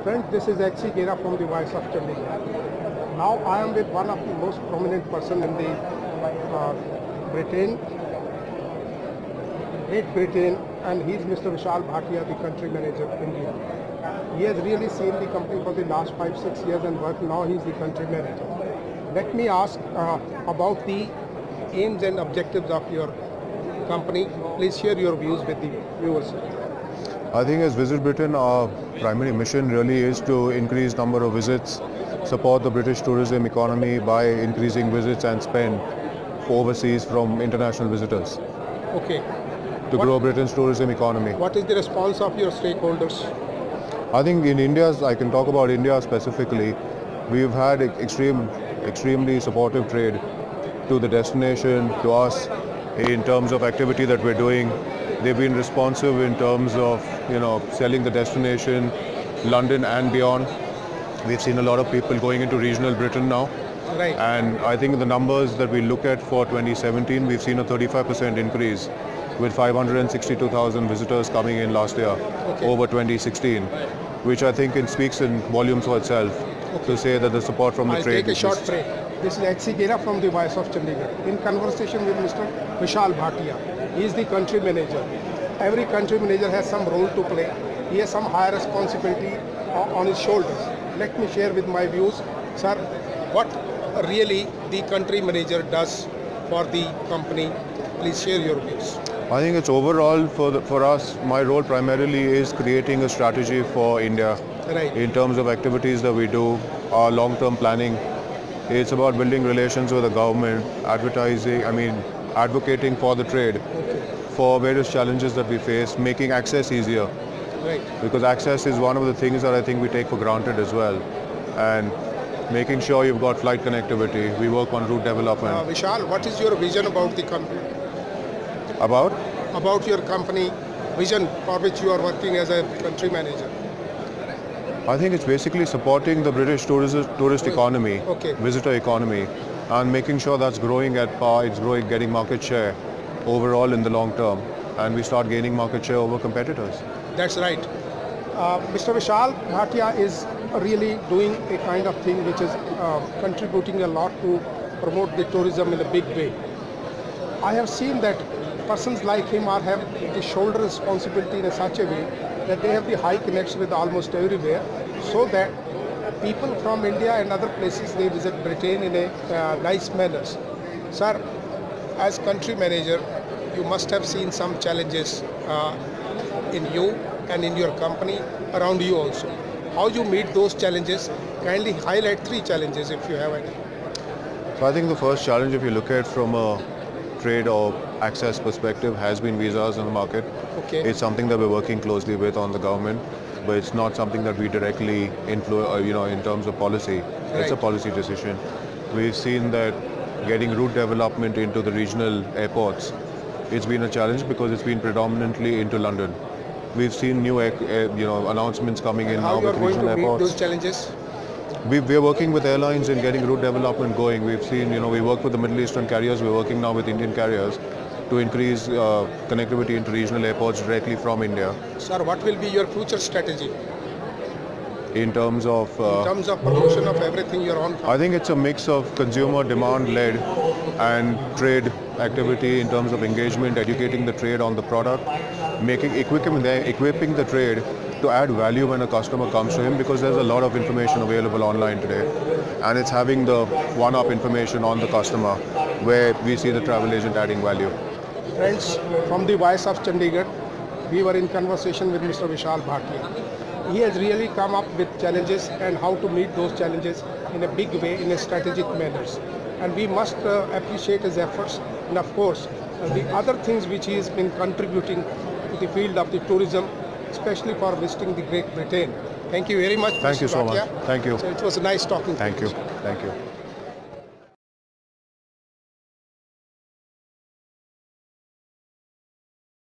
Friends, this is H.C. Gera from the Voice of Chandigarh. Now I am with one of the most prominent person in the Great Britain, and he is Mr. Vishal Bhatia, the country manager in India. He has really seen the company for the last 5-6 years and work. Now he is the country manager. Let me ask about the aims and objectives of your company. Please share your views with the viewers. I think as Visit Britain, our primary mission really is to increase number of visits, support the British tourism economy by increasing visits and spend overseas from international visitors. Okay. To grow Britain's tourism economy. What is the response of your stakeholders? I think in India, I can talk about India specifically, we've had extremely supportive trade to the destination, to us, in terms of activity that we're doing. They've been responsive in terms of, selling the destination, London and beyond. We've seen a lot of people going into regional Britain now. Right. And I think the numbers that we look at for 2017, we've seen a 35% increase with 562,000 visitors coming in last year over 2016, which I think speaks in volumes for itself to say that the support from the trade. I'll take a short break. This is H.C. Gera from the Voice of Chandigarh. In conversation with Mr. Vishal Bhatia. He is the country manager. Every country manager has some role to play. He has some higher responsibility on his shoulders. Let me share with my views. Sir, what really the country manager does for the company? Please share your views. I think it's overall for us, my role primarily is creating a strategy for India. Right. In terms of activities that we do, our long-term planning. It's about building relations with the government, advocating for the trade, for various challenges that we face, making access easier. Right. Because access is one of the things that I think we take for granted as well. And making sure you've got flight connectivity. We work on route development. Vishal, what is your vision about the company? About your company vision for which you are working as a country manager. I think it's basically supporting the British tourist economy, visitor economy, and making sure that's growing at par, it's growing, getting market share overall in the long term, and we start gaining market share over competitors. That's right. Mr. Vishal Bhatia is really doing a kind of thing which is contributing a lot to promote the tourism in a big way. I have seen that persons like him have the shoulder responsibility in such a way that they have the high connection with almost everywhere, so that people from India and other places, they visit Britain in a nice manner. Sir, as country manager, you must have seen some challenges in you and in your company, around you also. How you meet those challenges? Kindly highlight 3 challenges if you have any. So I think the first challenge, if you look at from a trade or access perspective, has been visas in the market. It's something that we're working closely with on the government, but it's not something that we directly influence, in terms of policy. Right. It's a policy decision. We've seen that getting route development into the regional airports, it's been a challenge because it's been predominantly into London. We've seen new, announcements coming in now with regional airports. How are you going to meet those challenges? We're working with airlines in getting route development going. We've seen, we work with the Middle Eastern carriers. We're working now with Indian carriers to increase connectivity into regional airports directly from India. Sir, what will be your future strategy? In terms of promotion of everything you're on? I think it's a mix of consumer demand-led and trade activity in terms of engagement, educating the trade on the product, equipping the trade to add value when a customer comes to him, because there's a lot of information available online today, and it's having the one-up information on the customer where we see the travel agent adding value. Friends, from the Voice of Chandigarh, we were in conversation with Mr. Vishal Bhatia. He has really come up with challenges and how to meet those challenges in a big way, in a strategic manner. And we must appreciate his efforts, and of course, the other things which he has been contributing to the field of the tourism, especially for visiting the Great Britain. Thank you very much. Thank you so much. Thank you. So it was nice talking to you. Thank you.